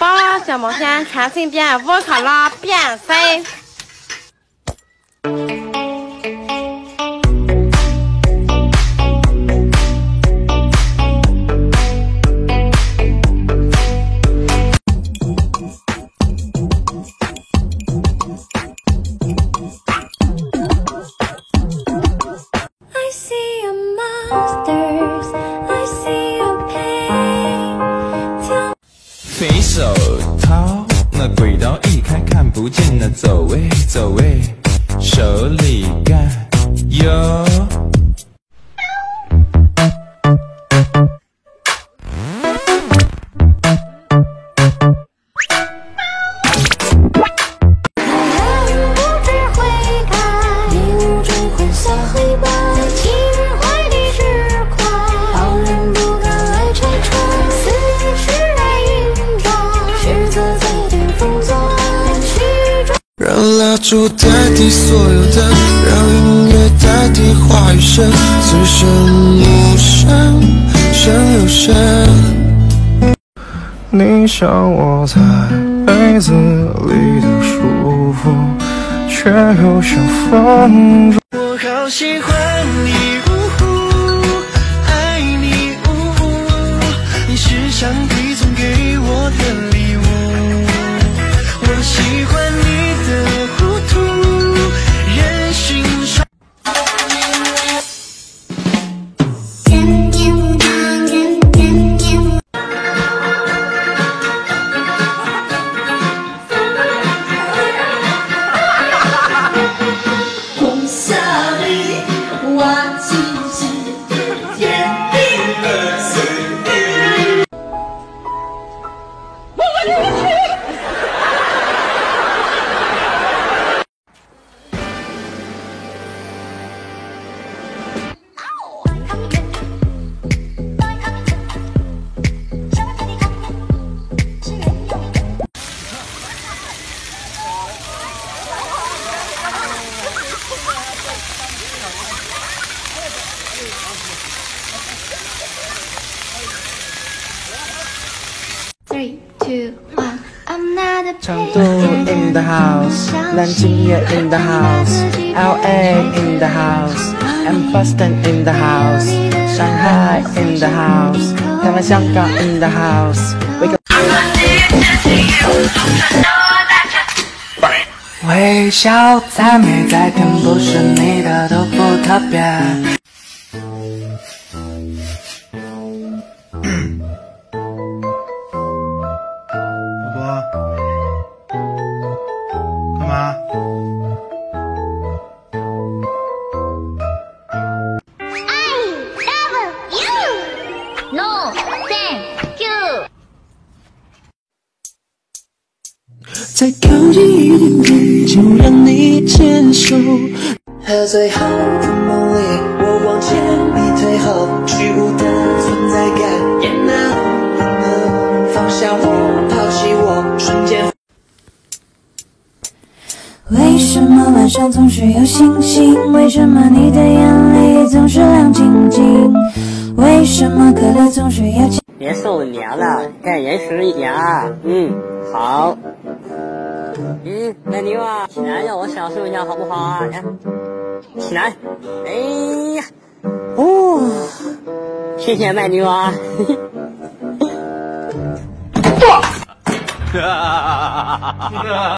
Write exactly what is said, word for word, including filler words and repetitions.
包小毛线全身变乌可乐变身。 肥手掏，那轨道一开看不见，那走位走位，手里干有。 让蜡烛代替所有的，让音乐代替话语声，此生无声胜有声。你想我在被子里的舒服，却又像风中。我好喜欢你，呜呼，爱你，呜呼，你是上帝送给我的礼物。我喜欢你的糊涂，任性耍。 红霞里挖奇迹，天地的随意。我问你去。 Three, two, one. I'm not a 成都 in the house， 南京也 in the house，L A in the house，and Boston in the house， 上海 in the house， 台湾、香港 in the house。微笑再美再甜，不是你的都不特别。 干嘛？ No, thank you. 再靠近一点点，就让你牵手。喝醉后的梦里，我往前，你退后，虚无的存在感，也能放下我，抛弃我，瞬间。 为什么晚上总是有星星？为什么你的眼里总是亮晶晶？为什么可乐总是有？ 别瘦年了，该严实一点啊。嗯，好。嗯，美妞啊，起来让我享受一下好不好啊？来，起来。哎呀，哦，谢谢麦妞啊。